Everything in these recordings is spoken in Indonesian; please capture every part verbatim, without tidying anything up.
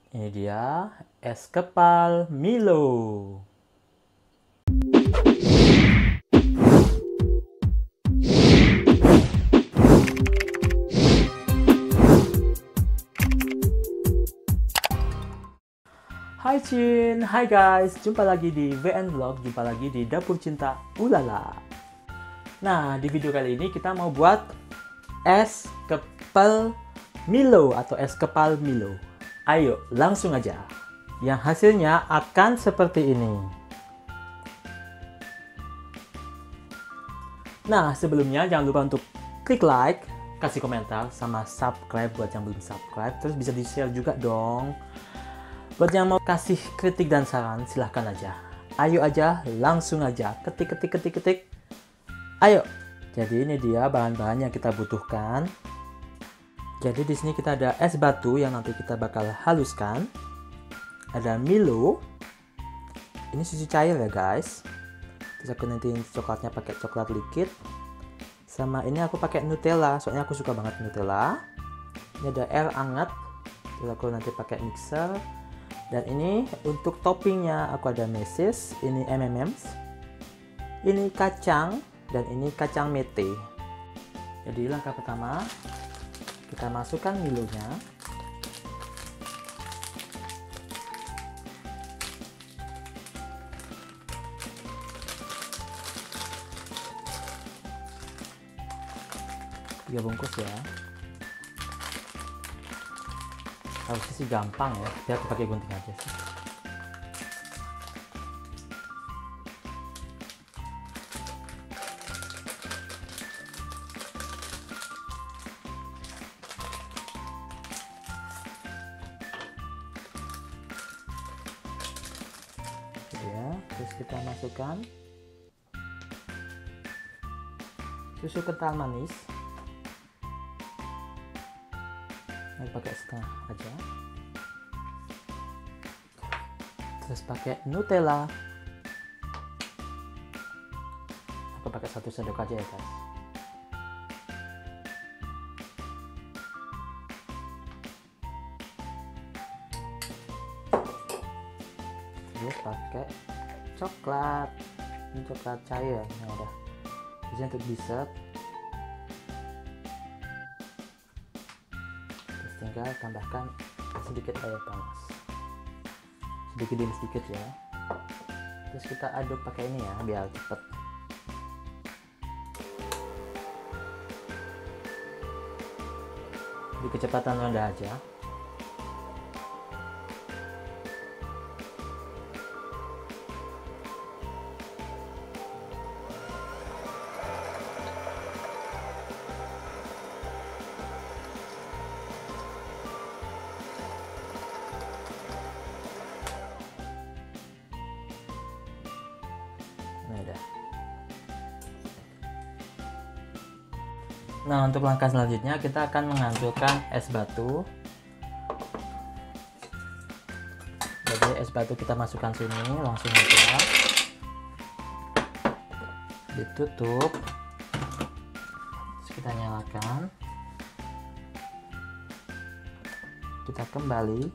Ini dia es kepal Milo. Hai Cin, hai guys, jumpa lagi di V N Vlog, jumpa lagi di Dapur Cinta Ulala. Nah, di video kali ini kita mau buat es kepal Milo atau es kepal Milo. Ayo, langsung aja. Yang hasilnya akan seperti ini. Nah, sebelumnya jangan lupa untuk klik like, kasih komentar, sama subscribe buat yang belum subscribe. Terus bisa di-share juga dong. Buat yang mau kasih kritik dan saran, silahkan aja. Ayo aja, langsung aja. Ketik, ketik, ketik, ketik. Ayo. Jadi ini dia bahan-bahan yang kita butuhkan. Jadi di sini kita ada es batu yang nanti kita bakal haluskan. Ada Milo. Ini susu cair ya guys. Terus aku nanti coklatnya pakai coklat liquid. Sama ini aku pakai Nutella, soalnya aku suka banget Nutella. Ini ada air hangat. Terus aku nanti pakai mixer. Dan ini untuk toppingnya aku ada meses, ini M and M's, ini kacang, dan ini kacang mete. Jadi langkah pertama, kita masukkan Milonya. Tiga bungkus ya. Harusnya sih gampang ya, biar aku pakai gunting aja sih. Ya, terus kita masukkan susu kental manis. Ini pakai setengah aja. Terus pakai Nutella. Aku pakai satu sendok aja ya guys. Terus pakai coklat. Ini coklat cair yang udah. Ini untuk dessert. Tinggal tambahkan sedikit air panas, sedikit demi sedikit ya. Terus kita aduk pakai ini ya biar cepet. Di kecepatan rendah aja. Nah, untuk langkah selanjutnya kita akan menghancurkan es batu. Jadi es batu kita masukkan sini langsung aja. Ditutup. Terus kita nyalakan. Kita kembali.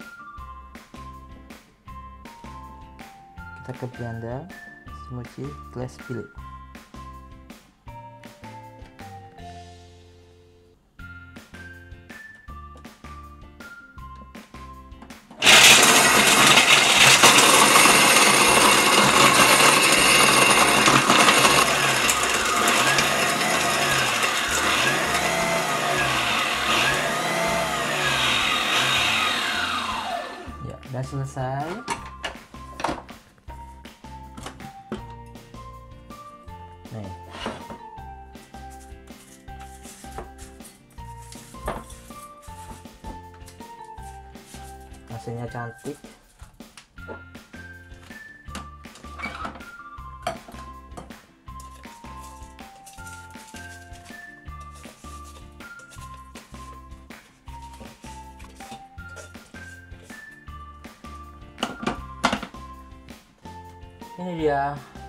Kita ke blender, smoothie glass pilih. Udah selesai. Nih. Hasilnya cantik. Ini dia.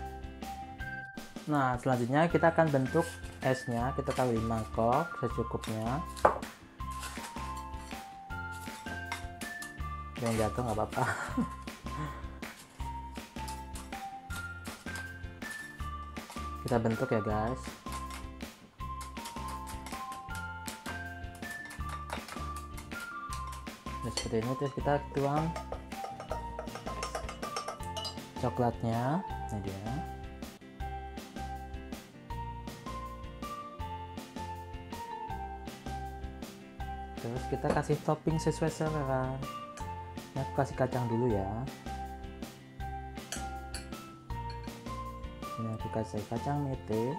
Nah, selanjutnya kita akan bentuk esnya. Kita taruh di mangkok secukupnya. Jangan jatuh, nggak apa-apa. Kita bentuk ya guys. Nah, seperti ini, terus kita tuang coklatnya. Ini dia. Terus kita kasih topping sesuai selera. Ini aku kasih kacang dulu ya. Ini aku kasih kacang mete.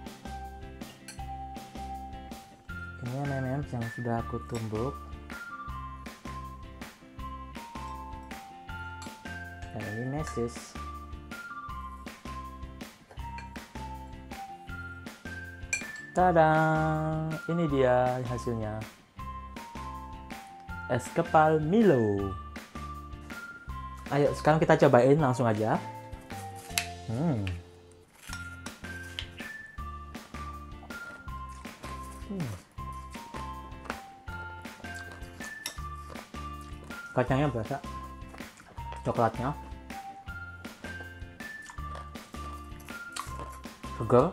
Ini M and M's yang sudah aku tumbuk. Dan ini mesis. Tada! Ini dia hasilnya. Es kepal Milo. Ayo sekarang kita cobain langsung aja. Hmm. Hmm. Kacangnya berasa, coklatnya segar.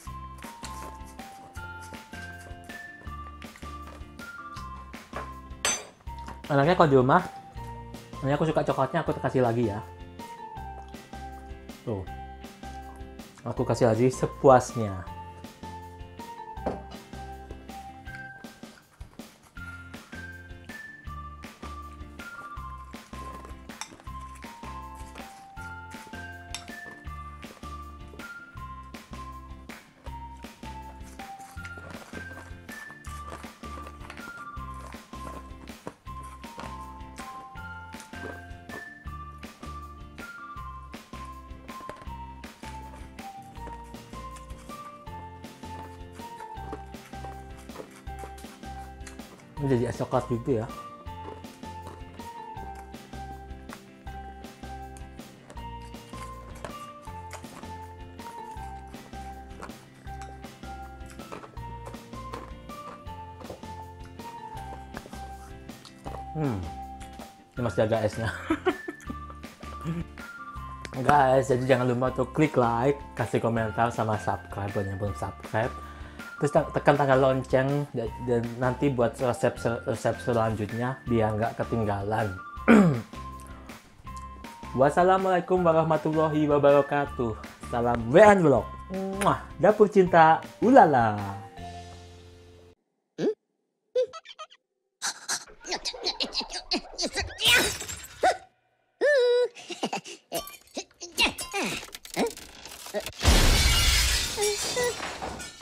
Enaknya kalau di rumah, ini aku suka coklatnya, aku kasih lagi ya. Tuh, aku kasih lagi sepuasnya. Ini jadi es coklat gitu ya. Hmm, ini masih agak esnya. Guys, jadi jangan lupa untuk klik like, kasih komentar, sama subscribe buat yang belum subscribe. Terus tekan tanggal lonceng dan, dan nanti buat resep resep selanjutnya biar nggak ketinggalan. Wassalamualaikum warahmatullahi wabarakatuh. Salam W N Vlog. Muah, dapur cinta ulala. Hmm?